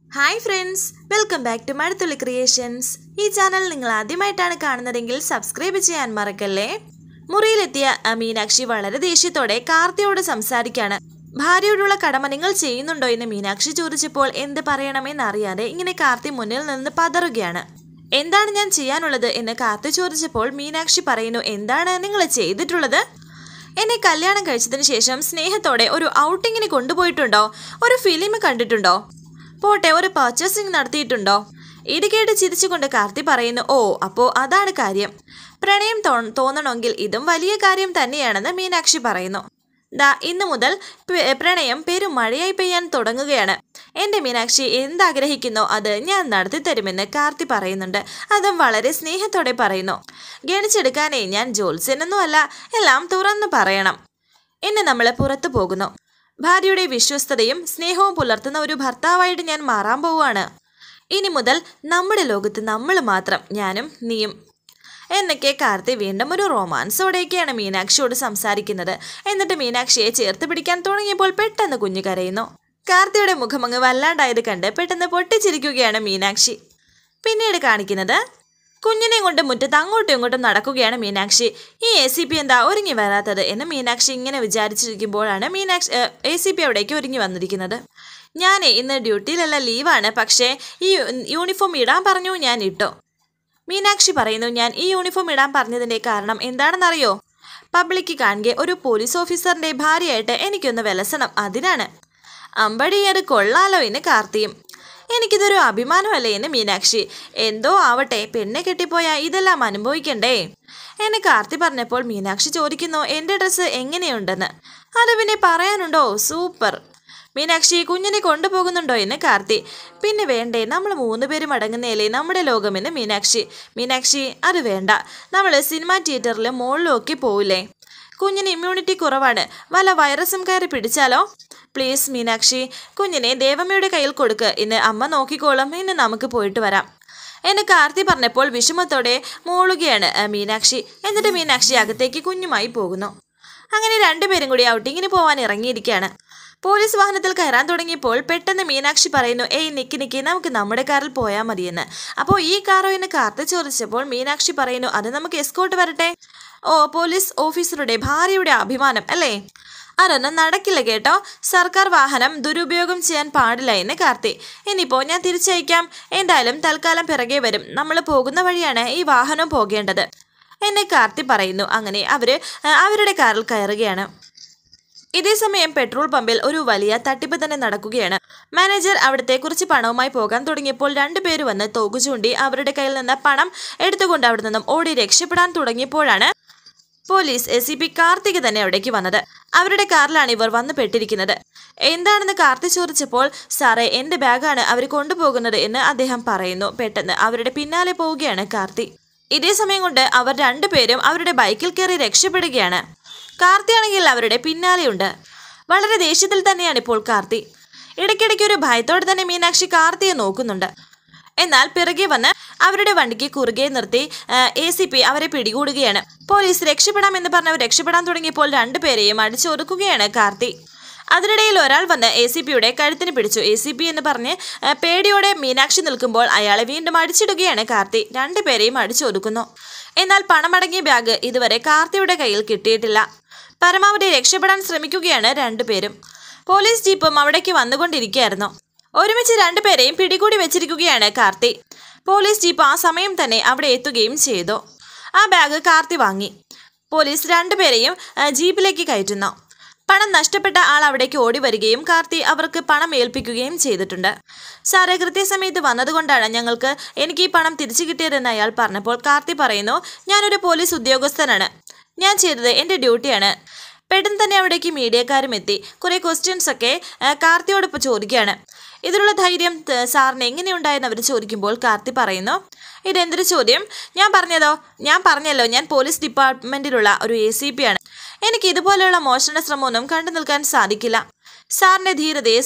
Hi friends, welcome back to Mazhathulli creations. ഈ channel നിങ്ങൾ ആദ്യമായിട്ടാണ് കാണുന്നതെങ്കിൽ സബ്സ്ക്രൈബ് ചെയ്യാൻ മറക്കല്ലേ. മുറിയിലെത്തിയ മീനാക്ഷി വളരെ ദേഷ്യത്തോടെ കാർത്തിയോട് സംസാരിക്കാണ്. ഭാര്യയോടുള്ള കടമ നിങ്ങൾ ചെയ്യുന്നുണ്ടോ എന്ന് മീനാക്ഷി ചോദിച്ചപ്പോൾ എന്ത് പറയണമെന്നറിയാതെ ഇങ്ങനെ കാർത്തി മുന്നിൽ നിന്ന് പതറുകയാണ്. എന്താണ് ഞാൻ ചെയ്യാനുള്ളത് എന്ന് കാർത്തി ചോദിച്ചപ്പോൾ മീനാക്ഷി പറയുന്നു, എന്താണ് നിങ്ങൾ ചെയ്തിട്ടുള്ളത്? എന്നെ കല്യാണം കഴിച്ചതിന് ശേഷം സ്നേഹത്തോടെ ഒരു ഔട്ടിങ്ങിന് കൊണ്ടുപോയിട്ടുണ്ടോ? ഒരു ഫിലിം കണ്ടിട്ടുണ്ടോ? പോട്ടെ, ഒരു പർച്ചേസിംഗ് നടത്തിയിട്ടുണ്ടോ? ഇത് കേട്ട് ചിരിച്ചുകൊണ്ട് കാർത്തി പറയുന്നു, ഓ അപ്പോൾ അതാണ് കാര്യം. പ്രണയം തോന്നണമെങ്കിൽ ഇതും വലിയ കാര്യം തന്നെയാണെന്ന് മീനാക്ഷി പറയുന്നു. ദാ ഇന്നു മുതൽ പ്രണയം പെരുമഴയായി പെയ്യാൻ തുടങ്ങുകയാണ്. എൻ്റെ മീനാക്ഷി എന്താഗ്രഹിക്കുന്നോ അത് ഞാൻ നടത്തി തരുമെന്ന് കാർത്തി പറയുന്നുണ്ട്. അതും വളരെ സ്നേഹത്തോടെ പറയുന്നു. ഗണിച്ചെടുക്കാനേ ഞാൻ ജോത്സ്യനൊന്നും അല്ല, എല്ലാം തുറന്നു പറയണം. എന്നെ നമ്മൾ പുറത്തു പോകുന്നു. ഭാര്യയുടെ വിശ്വസ്തതയും സ്നേഹവും പുലർത്തുന്ന ഒരു ഭർത്താവായിട്ട് ഞാൻ മാറാൻ പോവുകയാണ്. ഇനി മുതൽ നമ്മുടെ ലോകത്ത് നമ്മൾ മാത്രം, ഞാനും നീയും എന്നൊക്കെ കാർത്തി വീണ്ടും ഒരു റൊമാൻസോടെയൊക്കെയാണ് മീനാക്ഷിയോട് സംസാരിക്കുന്നത്. എന്നിട്ട് മീനാക്ഷിയെ ചേർത്ത് പിടിക്കാൻ തുടങ്ങിയപ്പോൾ പെട്ടെന്ന് കുഞ്ഞു കരയുന്നു. കാർത്തിയുടെ മുഖമങ്ങ് വല്ലാണ്ടായത് കണ്ട് പെട്ടെന്ന് പൊട്ടിച്ചിരിക്കുകയാണ് മീനാക്ഷി. പിന്നീട് കാണിക്കുന്നത് കുഞ്ഞിനെ കൊണ്ട് മുറ്റത്ത് അങ്ങോട്ടും ഇങ്ങോട്ടും നടക്കുകയാണ് മീനാക്ഷി. ഈ ACP എന്താ ഒരുങ്ങി വരാത്തത് എന്ന് മീനാക്ഷി ഇങ്ങനെ വിചാരിച്ചിരിക്കുമ്പോഴാണ് ACP അവിടേക്ക് ഒരുങ്ങി വന്നിരിക്കുന്നത്. ഞാൻ ഇന്ന് ഡ്യൂട്ടിയിലല്ല, ലീവാണ്, പക്ഷേ ഈ യൂണിഫോം ഇടാൻ പറഞ്ഞു, ഞാൻ ഇട്ടു. മീനാക്ഷി പറയുന്നു, ഞാൻ ഈ യൂണിഫോം ഇടാൻ പറഞ്ഞതിൻ്റെ കാരണം എന്താണെന്നറിയോ? പബ്ലിക്ക് കാണുക ഒരു പോലീസ് ഓഫീസറിൻ്റെ ഭാര്യയായിട്ട് എനിക്കൊന്ന് വിലസണം, അതിനാണ്. അമ്പടി, അത് കൊള്ളാലോ എന്ന് കാർത്തിയും. എനിക്കിതൊരു അഭിമാനമല്ലേ എന്ന് മീനാക്ഷി. എന്തോ ആവട്ടെ, പെണ്ണെ കെട്ടിപ്പോയാൽ ഇതെല്ലാം അനുഭവിക്കണ്ടേ എന്നെ കാർത്തി പറഞ്ഞപ്പോൾ മീനാക്ഷി ചോദിക്കുന്നു, എൻ്റെ ഡ്രസ്സ് എങ്ങനെയുണ്ടെന്ന്. അത് പിന്നെ പറയാനുണ്ടോ? സൂപ്പർ. മീനാക്ഷി, കുഞ്ഞിനെ കൊണ്ടുപോകുന്നുണ്ടോ എന്ന് കാർത്തി. പിന്നെ വേണ്ടേ, നമ്മൾ 3 പേരും അടങ്ങുന്നതല്ലേ നമ്മുടെ ലോകമെന്ന് മീനാക്ഷി അത് വേണ്ട, നമ്മൾ സിനിമാ തിയേറ്ററിലും മോളിലും ഒക്കെ പോവില്ലേ? കുഞ്ഞിന് ഇമ്മ്യൂണിറ്റി കുറവാണ്, വല്ല വൈറസും കയറി പിടിച്ചാലോ? പ്ലീസ് മീനാക്ഷി, കുഞ്ഞിനെ ദേവമ്മയുടെ കയ്യിൽ കൊടുക്ക്, ഇന്ന് അമ്മ നോക്കിക്കോളും, ഇന്ന് നമുക്ക് പോയിട്ട് വരാം എന്ന് കാർത്തി പറഞ്ഞപ്പോൾ വിഷമത്തോടെ മൂളുകയാണ് മീനാക്ഷി. എന്നിട്ട് മീനാക്ഷി അകത്തേക്ക് കുഞ്ഞുമായി പോകുന്നു. അങ്ങനെ രണ്ടുപേരും കൂടി ഔട്ടിങ്ങിന് പോകാൻ ഇറങ്ങിയിരിക്കുകയാണ്. പോലീസ് വാഹനത്തിൽ കയറാൻ തുടങ്ങിയപ്പോൾ പെട്ടെന്ന് മീനാക്ഷി പറയുന്നു, ഏയ് നിക്ക്, നമുക്ക് നമ്മുടെ കാറിൽ പോയാൽ മതിയെന്ന്. അപ്പോൾ ഈ കാറോ എന്ന് കാർത്തി ചോദിച്ചപ്പോൾ മീനാക്ഷി പറയുന്നു, അത് നമുക്ക് എസ്കോർട്ട് വരട്ടെ. ഓ, പോലീസ് ഓഫീസറുടെ ഭാര്യയുടെ അഭിമാനം അല്ലേ? അതൊന്നും നടക്കില്ല കേട്ടോ, സർക്കാർ വാഹനം ദുരുപയോഗം ചെയ്യാൻ പാടില്ല എന്ന് കാർത്തി. ഇനിയിപ്പോൾ ഞാൻ തിരിച്ചയക്കാം, എന്തായാലും തൽക്കാലം പിറകെ വരും, നമ്മൾ പോകുന്ന വഴിയാണ് ഈ വാഹനം പോകേണ്ടത് എന്ന് കാർത്തി പറയുന്നു. അങ്ങനെ അവരുടെ കാറിൽ കയറുകയാണ്. ഇതേസമയം പെട്രോൾ പമ്പിൽ ഒരു വലിയ തട്ടിപ്പ് തന്നെ നടക്കുകയാണ്. മാനേജർ അവിടുത്തെ കുറച്ച് പണവുമായി പോകാൻ തുടങ്ങിയപ്പോൾ 2 പേര് വന്ന് തോക്ക് ചൂണ്ടി അവരുടെ കയ്യിൽ നിന്ന് പണം എടുത്തുകൊണ്ട് അവിടെ നിന്നും ഓടി രക്ഷപ്പെടാൻ തുടങ്ങിയപ്പോഴാണ് പോലീസ് ACP കാർത്തിക് തന്നെ അവിടേക്ക് വന്നത്. അവരുടെ കാറിലാണ് ഇവർ വന്ന് പെട്ടിരിക്കുന്നത്. എന്താണെന്ന് കാർത്തി ചോദിച്ചപ്പോൾ, സാറേ എൻ്റെ ബാഗാണ് അവർ കൊണ്ടുപോകുന്നത് എന്ന് അദ്ദേഹം പറയുന്നു. പെട്ടെന്ന് അവരുടെ പിന്നാലെ പോവുകയാണ് കാർത്തി. ഇതേ സമയം കൊണ്ട് അവർ 2 പേരും അവരുടെ ബൈക്കിൽ കയറി രക്ഷപ്പെടുകയാണ്. കാർത്തിയാണെങ്കിൽ അവരുടെ പിന്നാലെയുണ്ട്. വളരെ ദേഷ്യത്തിൽ തന്നെയാണ് ഇപ്പോൾ കാർത്തി. ഇടയ്ക്കിടയ്ക്ക് ഒരു ഭയത്തോടെ തന്നെ മീനാക്ഷി കാർത്തിയെ നോക്കുന്നുണ്ട്. എന്നാൽ പിറകെ വന്ന് അവരുടെ വണ്ടിക്ക് കുറുകെ നിർത്തി ACP അവരെ പിടികൂടുകയാണ്. പോലീസ് രക്ഷപ്പെടാമെന്ന് പറഞ്ഞവർ രക്ഷപ്പെടാൻ തുടങ്ങിയപ്പോൾ 2 പേരെയും അടിച്ചൊതുക്കുകയാണ് കാർത്തി. അതിനിടയിൽ ഒരാൾ വന്ന് ACPയുടെ കഴുത്തിന് പിടിച്ചു. ACP എന്ന് പറഞ്ഞ് പേടിയോടെ മീനാക്ഷി നിൽക്കുമ്പോൾ അയാളെ വീണ്ടും അടിച്ചിടുകയാണ് കാർത്തി. 2 പേരെയും അടിച്ചൊതുക്കുന്നു. എന്നാൽ പണമടങ്ങിയ ബാഗ് ഇതുവരെ കാർത്തിയുടെ കയ്യിൽ കിട്ടിയിട്ടില്ല. പരമാവധി രക്ഷപ്പെടാൻ ശ്രമിക്കുകയാണ് 2 പേരും. പോലീസ് ജീപ്പും അവിടേക്ക് വന്നുകൊണ്ടിരിക്കുകയായിരുന്നു. ഒരുമിച്ച് 2 പേരെയും പിടികൂടി വെച്ചിരിക്കുകയാണ് കാർത്തി. പോലീസ് ജീപ്പ് ആ സമയം തന്നെ അവിടെ എത്തുകയും ചെയ്തു. ആ ബാഗ് കാർത്തി വാങ്ങി. പോലീസ് 2 പേരെയും ജീപ്പിലേക്ക് കയറ്റുന്നു. പണം നഷ്ടപ്പെട്ട ആൾ അവിടേക്ക് ഓടി വരികയും കാർത്തി അവർക്ക് പണം ഏൽപ്പിക്കുകയും ചെയ്തിട്ടുണ്ട്. സാറേ, കൃത്യസമയത്ത് വന്നതുകൊണ്ടാണ് എനിക്ക് ഈ പണം തിരിച്ചു കിട്ടിയതെന്ന് അയാൾ പറഞ്ഞപ്പോൾ കാർത്തി പറയുന്നു, ഞാനൊരു പോലീസ് ഉദ്യോഗസ്ഥനാണ്, ഞാൻ ചെയ്തത് എൻ്റെ ഡ്യൂട്ടിയാണ്. പെട്ടെന്ന് തന്നെ അവിടേക്ക് മീഡിയക്കാരും എത്തി. കുറേ ക്വസ്റ്റ്യൻസ് ഒക്കെ കാർത്തിയോടൊപ്പം ചോദിക്കുകയാണ്. ഇതിലുള്ള ധൈര്യം സാറിന് എങ്ങനെയുണ്ടായെന്ന് അവർ ചോദിക്കുമ്പോൾ കാർത്തി പറയുന്നു, ഇതെന്തൊരു ചോദ്യം? ഞാൻ പറഞ്ഞല്ലോ ഞാൻ പോലീസ് ഡിപ്പാർട്ട്മെൻറ്റിലുള്ള ഒരു ACP ആണ്. എനിക്ക് ഇതുപോലെയുള്ള മോഷണ ശ്രമമൊന്നും കണ്ടു നിൽക്കാൻ സാധിക്കില്ല. സാറിൻ്റെ ധീരതയെ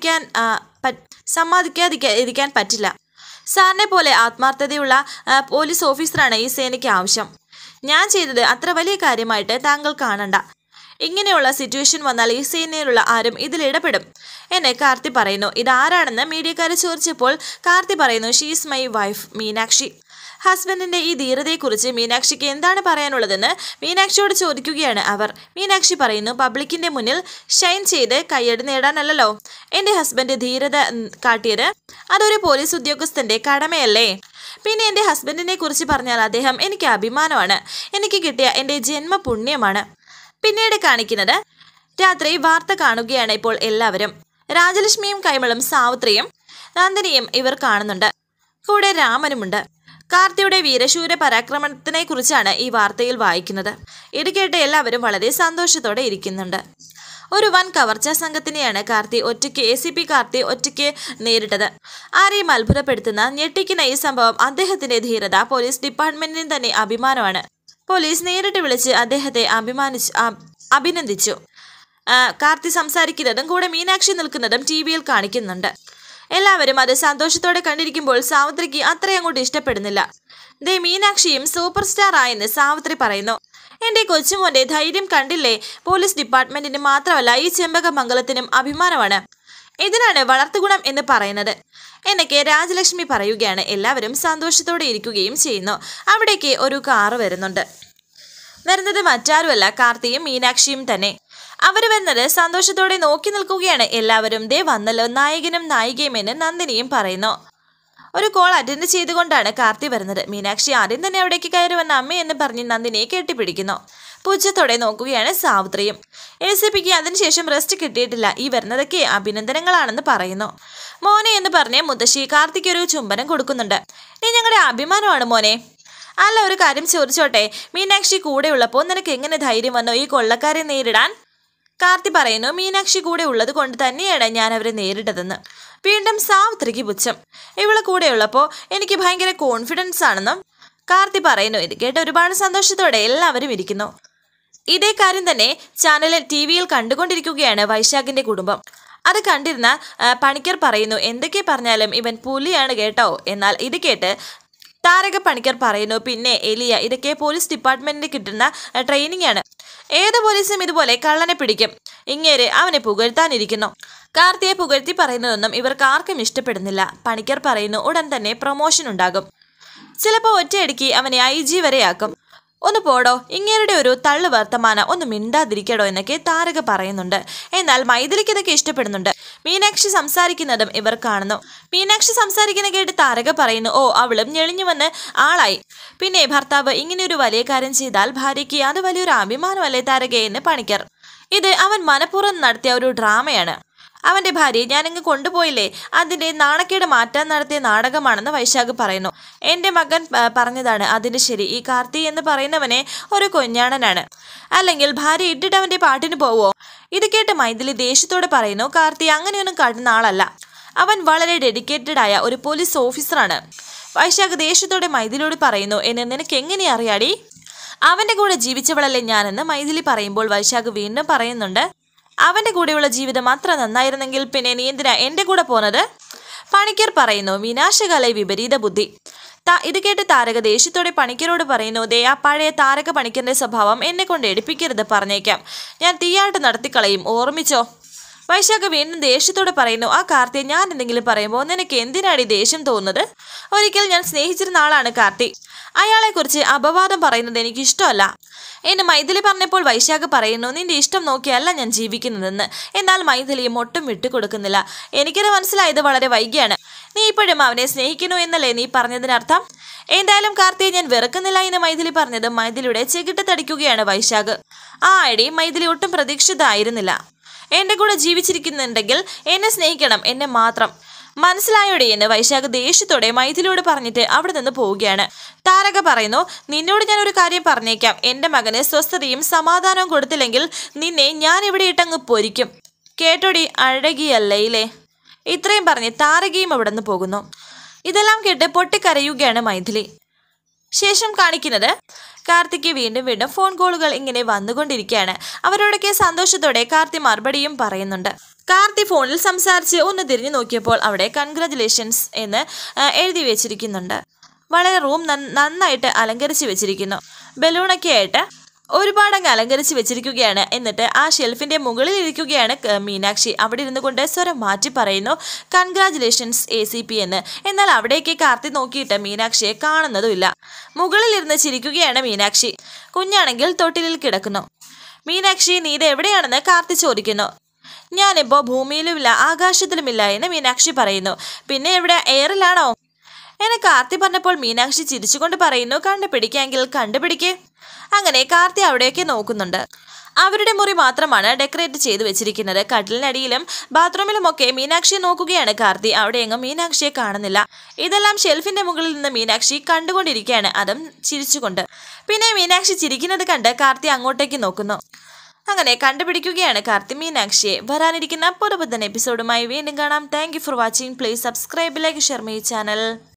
സമ്മതിക്കാതിരിക്കാൻ പറ്റില്ല. സാറിനെ പോലെ ആത്മാർത്ഥതയുള്ള പോലീസ് ഓഫീസറാണ് ഈ സേനയ്ക്ക് ആവശ്യം. ഞാൻ ചെയ്തത് അത്ര വലിയ കാര്യമായിട്ട് താങ്കൾ കാണണ്ട. ഇങ്ങനെയുള്ള സിറ്റുവേഷൻ വന്നാൽ ഈ സീനിലുള്ള ആരും ഇതിൽ ഇടപെടും എന്ന് കാർത്തി പറയുന്നു. ഇതാരാണെന്ന് മീഡിയക്കാർ ചോദിച്ചപ്പോൾ കാർത്തി പറയുന്നു, ഷീസ് മൈ വൈഫ് മീനാക്ഷി. ഹസ്ബൻഡിന്റെ ഈ ധീരതയെക്കുറിച്ച് മീനാക്ഷിക്ക് എന്താണ് പറയാനുള്ളതെന്ന് മീനാക്ഷിയോട് ചോദിക്കുകയാണ് അവർ. മീനാക്ഷി പറയുന്നു, പബ്ലിക്കിന്റെ മുന്നിൽ ഷൈൻ ചെയ്ത് കയ്യടി നേടാനല്ലോ എൻ്റെ ഹസ്ബൻഡ് ധീരത കാട്ടിയത്. അതൊരു പോലീസ് ഉദ്യോഗസ്ഥന്റെ കടമയല്ലേ? പിന്നെ എൻ്റെ ഹസ്ബൻഡിനെ കുറിച്ച് പറഞ്ഞാൽ അദ്ദേഹം എനിക്ക് അഭിമാനമാണ്, എനിക്ക് കിട്ടിയ എൻ്റെ ജന്മപുണ്യമാണ്. പിന്നീട് കാണിക്കുന്നത് രാത്രി വാർത്ത കാണുകയാണ് ഇപ്പോൾ എല്ലാവരും. രാജലക്ഷ്മിയും കൈമളും സാവിത്രിയും നന്ദിനിയും ഇവർ കാണുന്നുണ്ട്. കൂടെ രാമനുമുണ്ട്. കാർത്തിയുടെ വീരശൂര പരാക്രമണത്തിനെ കുറിച്ചാണ് ഈ വാർത്തയിൽ വായിക്കുന്നത്. ഇത് കേട്ട് എല്ലാവരും വളരെ സന്തോഷത്തോടെ ഇരിക്കുന്നുണ്ട്. ഒരു വൻ കവർച്ചാ സംഘത്തിനെയാണ് ACP കാർത്തി ഒറ്റയ്ക്ക് നേരിട്ടത്. ആരെയും അത്ഭുതപ്പെടുത്തുന്ന ഞെട്ടിക്കുന്ന ഈ സംഭവം അദ്ദേഹത്തിന്റെ ധീരത പോലീസ് ഡിപ്പാർട്ട്മെന്റിന് തന്നെ അഭിമാനമാണ്. പോലീസ് നേരിട്ട് വിളിച്ച് അദ്ദേഹത്തെ അഭിനന്ദിച്ചു. കാർത്തി സംസാരിക്കുന്നതും കൂടെ മീനാക്ഷി നിൽക്കുന്നതും TV-യിൽ കാണിക്കുന്നുണ്ട്. എല്ലാവരും അത് സന്തോഷത്തോടെ കണ്ടിരിക്കുമ്പോൾ സാവിത്രിക്ക് അത്രയങ്ങോട്ട് ഇഷ്ടപ്പെടുന്നില്ല. മീനാക്ഷിയും സൂപ്പർ സ്റ്റാർ ആയെന്ന് സാവിത്രി പറയുന്നു. എൻ്റെ കൊച്ചുമോന്റെ ധൈര്യം കണ്ടില്ലേ? പോലീസ് ഡിപ്പാർട്ട്മെന്റിന് മാത്രമല്ല ഈ ചെമ്പകമംഗലത്തിനും അഭിമാനമാണ്. ഇതിനാണ് വളർത്തുഗുണം എന്ന് പറയുന്നത് എന്നൊക്കെ രാജലക്ഷ്മി പറയുകയാണ്. എല്ലാവരും സന്തോഷത്തോടെ ഇരിക്കുകയും ചെയ്യുന്നു. അവിടേക്ക് ഒരു കാറ് വരുന്നത് മറ്റാരുമല്ല, കാർത്തിയും മീനാക്ഷിയും തന്നെ. അവർ വരുന്നത് സന്തോഷത്തോടെ നോക്കി നിൽക്കുകയാണ് എല്ലാവരും. വന്നല്ലോ നായകനും നായികയും എന്ന് നന്ദിനിയും പറയുന്നു. ഒരു കോൾ അറ്റൻഡ് ചെയ്തുകൊണ്ടാണ് കാർത്തി വരുന്നത്. മീനാക്ഷി ആദ്യം തന്നെ അവിടേക്ക് കയറി വന്ന അമ്മയെന്ന് പറഞ്ഞ് നന്ദിനിയെ കെട്ടിപ്പിടിക്കുന്നു. പുച്ഛത്തോടെ നോക്കുകയാണ് സാവിത്രിയും. ACPക്ക് അതിനുശേഷം റെസ്റ്റ് കിട്ടിയിട്ടില്ല. ഈ വരുന്നതൊക്കെ അഭിനന്ദനങ്ങളാണെന്ന് പറയുന്നു. മോനെ എന്ന് പറഞ്ഞ് മുത്തശ്ശി കാർത്തിക്ക് ഒരു ചുംബനം കൊടുക്കുന്നുണ്ട്. നീ ഞങ്ങളുടെ അഭിമാനമാണ് മോനെ. അല്ല, ഒരു കാര്യം ചോദിച്ചോട്ടെ, മീനാക്ഷി കൂടെ ഉള്ളപ്പോൾ നിനക്ക് എങ്ങനെ ധൈര്യം വന്നോ ഈ കൊള്ളക്കാരെ നേരിടാൻ? കാർത്തി പറയുന്നു, മീനാക്ഷി കൂടെ ഉള്ളത് കൊണ്ട് തന്നെയാണ് ഞാൻ അവരെ നേരിട്ടതെന്ന്. വീണ്ടും സാവിത്രിക്ക് പുച്ഛം. ഇവളെ കൂടെ ഉള്ളപ്പോൾ എനിക്ക് ഭയങ്കര കോൺഫിഡൻസ് ആണെന്നും കാർത്തി പറയുന്നു. ഇത് കേട്ട് ഒരുപാട് സന്തോഷത്തോടെ എല്ലാവരും ഇരിക്കുന്നു. ഇതേ കാര്യം തന്നെ ചാനലിൽ TV-യിൽ കണ്ടുകൊണ്ടിരിക്കുകയാണ് വൈശാഖിന്റെ കുടുംബം. അത് കണ്ടിരുന്ന പണിക്കർ പറയുന്നു, എന്തൊക്കെ പറഞ്ഞാലും ഇവൻ പുലിയാണ് കേട്ടോ. എന്നാൽ ഇത് കേട്ട് താരക പണിക്കർ പറയുന്നു, പിന്നെ എലിയ, ഇതൊക്കെ പോലീസ് ഡിപ്പാർട്ട്മെന്റിന് കിട്ടുന്ന ട്രെയിനിങ് ആണ്. ഏത് പോലീസും ഇതുപോലെ കള്ളനെ പിടിക്കും. ഇങ്ങേര് അവനെ പുകഴ്ത്താനിരിക്കുന്നു. കാർത്തിയെ പുകഴ്ത്തി പറയുന്നതൊന്നും ഇവർക്ക് ആർക്കും ഇഷ്ടപ്പെടുന്നില്ല. പണിക്കർ പറയുന്നു, ഉടൻ തന്നെ പ്രൊമോഷൻ ഉണ്ടാകും. ചിലപ്പോൾ ഒറ്റയടിക്ക് അവനെ IG വരെയാക്കും. ഒന്ന് പോടോ, ഇങ്ങേരുടെ ഒരു തള്ളു വർത്തമാനം, ഒന്ന് മിണ്ടാതിരിക്കടോ എന്നൊക്കെ താരക പറയുന്നുണ്ട്. എന്നാൽ മൈഥിലിക്ക് ഇതൊക്കെ ഇഷ്ടപ്പെടുന്നുണ്ട്. മീനാക്ഷി സംസാരിക്കുന്നതും ഇവർ കാണുന്നു. മീനാക്ഷി സംസാരിക്കുന്ന കേട്ട് താരക പറയുന്നു, ഓ അവളും ഞെളിഞ്ഞു വന്ന് ആളായി. പിന്നെ ഭർത്താവ് ഇങ്ങനെയൊരു വലിയ കാര്യം ചെയ്താൽ ഭാര്യയ്ക്ക് അത് വലിയൊരു അഭിമാനമല്ലേ താരകയെന്ന് പണിക്കർ. ഇത് അവൻ മനഃപൂർവ്വം നടത്തിയ ഒരു ഡ്രാമയാണ്. അവന്റെ ഭാര്യയെ ഞാനിങ്ങ് കൊണ്ടുപോയില്ലേ, അതിന്റെ നാണക്കേട് മാറ്റാൻ നടത്തിയ നാടകമാണെന്ന് വൈശാഖ് പറയുന്നു. എൻ്റെ മകൻ പറഞ്ഞതാണ് അതിന്റെ ശരി. ഈ കാർത്തി എന്ന് പറയുന്നവനെ ഒരു കൊഞ്ഞാണനാണ്. അല്ലെങ്കിൽ ഭാര്യ ഇട്ടിട്ട് അവന്റെ പാട്ടിന് പോവോ? ഇത് കേട്ട് മൈഥിലി ദേഷ്യത്തോടെ പറയുന്നു, കാർത്തി അങ്ങനെയൊന്നും കാട്ടുന്ന ആളല്ല. അവൻ വളരെ ഡെഡിക്കേറ്റഡ് ആയ ഒരു പോലീസ് ഓഫീസറാണ്. വൈശാഖ് ദേഷ്യത്തോടെ മൈഥിലിയോട് പറയുന്നു, എന്നെ നിനക്ക് എങ്ങനെ അറിയാടി? അവന്റെ കൂടെ ജീവിച്ചവളല്ലേ ഞാനെന്ന് മൈഥിലി പറയുമ്പോൾ വൈശാഖ് വീണ്ടും പറയുന്നുണ്ട്, അവന്റെ കൂടെയുള്ള ജീവിതം അത്ര നന്നായിരുന്നെങ്കിൽ പിന്നെ നീ എന്തിനാ എൻ്റെ കൂടെ പോന്നത്? പണിക്കർ പറയുന്നു, വിനാശകാല വിപരീത ബുദ്ധി. ഇത് കേട്ട് താരക ദേഷ്യത്തോടെ പണിക്കരോട് പറയുന്നു, ആ പഴയ താരക പണിക്കറിന്റെ സ്വഭാവം എന്നെ കൊണ്ട് എടുപ്പിക്കരുത്, പറഞ്ഞേക്കാം. ഞാൻ തീയാട്ട് നടത്തിക്കളയും, ഓർമ്മിച്ചോ? വൈശാഖ് വീണ്ടും ദേഷ്യത്തോടെ പറയുന്നു, ആ കാർത്തിയെ ഞാൻ എന്തെങ്കിലും പറയുമ്പോൾ നിനക്ക് എന്തിനാണ് ഈ ദേഷ്യം തോന്നുന്നത്? ഒരിക്കൽ ഞാൻ സ്നേഹിച്ചിരുന്ന ആളാണ് കാർത്തി. അയാളെക്കുറിച്ച് അപവാദം പറയുന്നത് എനിക്ക് ഇഷ്ടമല്ല എന്ന് മൈഥിലി പറഞ്ഞപ്പോൾ വൈശാഖ് പറയുന്നു, നിന്റെ ഇഷ്ടം നോക്കിയല്ല ഞാൻ ജീവിക്കുന്നതെന്ന്. എന്നാൽ മൈഥിലിയും ഒട്ടും വിട്ടുകൊടുക്കുന്നില്ല. എനിക്കത് മനസ്സിലായത് വളരെ വൈകിയാണ്. നീ ഇപ്പോഴും അവനെ സ്നേഹിക്കുന്നു എന്നല്ലേ നീ പറഞ്ഞതിനർത്ഥം? എന്തായാലും കാർത്തിയെ ഞാൻ വെറുക്കുന്നില്ല എന്ന് മൈഥിലി പറഞ്ഞത് മൈഥിലിയുടെ ചെകിട്ട് തടിക്കുകയാണ് വൈശാഖ്. ആ ഐഡി മൈഥിലി ഒട്ടും പ്രതീക്ഷിതമായിരുന്നില്ല. എൻ്റെ കൂടെ ജീവിച്ചിരിക്കുന്നുണ്ടെങ്കിൽ എന്നെ സ്നേഹിക്കണം, എന്നെ മാത്രം. മനസ്സിലായോടെ എന്ന് വൈശാഖ് ദേഷ്യത്തോടെ മൈഥിലിയോട് പറഞ്ഞിട്ട് അവിടെ നിന്ന് പോവുകയാണ്. താരക പറയുന്നു, നിന്നോട് ഞാൻ ഒരു കാര്യം പറഞ്ഞേക്കാം. എൻ്റെ മകന് സ്വസ്ഥതയും സമാധാനവും കൊടുത്തില്ലെങ്കിൽ നിന്നെ ഞാൻ ഇവിടെ ഇട്ടങ്ങ് പൊരിക്കും. കേട്ടോടി അഴകിയല്ലേ? ഇത്രയും പറഞ്ഞ് താരകയും അവിടെ നിന്ന് പോകുന്നു. ഇതെല്ലാം കേട്ട് പൊട്ടിക്കരയുകയാണ് മൈഥിലി. ശേഷം കാണിക്കുന്നത് കാർത്തിക്ക് വീണ്ടും വീണ്ടും ഫോൺ കോളുകൾ ഇങ്ങനെ വന്നുകൊണ്ടിരിക്കുകയാണ്. അവരോടൊക്കെ സന്തോഷത്തോടെ കാർത്തി മറുപടിയും പറയുന്നുണ്ട്. കാർത്തി ഫോണിൽ സംസാരിച്ച് ഒന്ന് തിരിഞ്ഞു നോക്കിയപ്പോൾ അവിടെ കൺഗ്രാജുലേഷൻസ് എന്ന് എഴുതി വെച്ചിരിക്കുന്നുണ്ട്. വളരെ റൂം നന്നായിട്ട് അലങ്കരിച്ച് വെച്ചിരിക്കുന്നു. ബലൂണൊക്കെ ആയിട്ട് ഒരുപാടങ്ങ് അലങ്കരിച്ച് വെച്ചിരിക്കുകയാണ്. എന്നിട്ട് ആ ഷെൽഫിന്റെ മുകളിൽ ഇരിക്കുകയാണ് മീനാക്ഷി. അവിടെ ഇരുന്നു കൊണ്ട് സ്വരം മാറ്റി പറയുന്നു, കൺഗ്രാജുലേഷൻസ് ACP എന്ന്. എന്നാൽ അവിടേക്ക് കാർത്തി നോക്കിയിട്ട് മീനാക്ഷിയെ കാണുന്നതുമില്ല. മുകളിൽ ഇരുന്ന് ചിരിക്കുകയാണ് മീനാക്ഷി. കുഞ്ഞാണെങ്കിൽ തൊട്ടിലിൽ കിടക്കുന്നു. മീനാക്ഷി, നീ ഇത് എവിടെയാണെന്ന് കാർത്തി ചോദിക്കുന്നു. ഞാനിപ്പോൾ ഭൂമിയിലുമില്ല ആകാശത്തിലുമില്ല എന്ന് മീനാക്ഷി പറയുന്നു. പിന്നെ എവിടെ, എയറിലാണോ എന്നെ കാർത്തി പറഞ്ഞപ്പോൾ മീനാക്ഷി ചിരിച്ചുകൊണ്ട് പറയുന്നു, കണ്ടുപിടിക്കാമെങ്കിൽ കണ്ടുപിടിക്കേ. അങ്ങനെ കാർത്തി അവിടെയൊക്കെ നോക്കുന്നുണ്ട്. അവരുടെ മുറി മാത്രമാണ് ഡെക്കറേറ്റ് ചെയ്ത് വെച്ചിരിക്കുന്നത്. കട്ടിലിനടിയിലും ബാത്റൂമിലുമൊക്കെ മീനാക്ഷിയെ നോക്കുകയാണ് കാർത്തി. അവിടെയെങ്ങും മീനാക്ഷിയെ കാണുന്നില്ല. ഇതെല്ലാം ഷെൽഫിന്റെ മുകളിൽ നിന്ന് മീനാക്ഷി കണ്ടുകൊണ്ടിരിക്കുകയാണ്, അതും ചിരിച്ചുകൊണ്ട്. പിന്നെ മീനാക്ഷി ചിരിക്കുന്നത് കണ്ട് കാർത്തി അങ്ങോട്ടേക്ക് നോക്കുന്നു. അങ്ങനെ കണ്ടുപിടിക്കുകയാണ് കാർത്തി മീനാക്ഷിയെ. വരാനിരിക്കുന്ന പുതുപുത്തൻ എപ്പിസോഡുമായി വീണ്ടും കാണാം. Thank you for watching. Please subscribe, like, share my channel.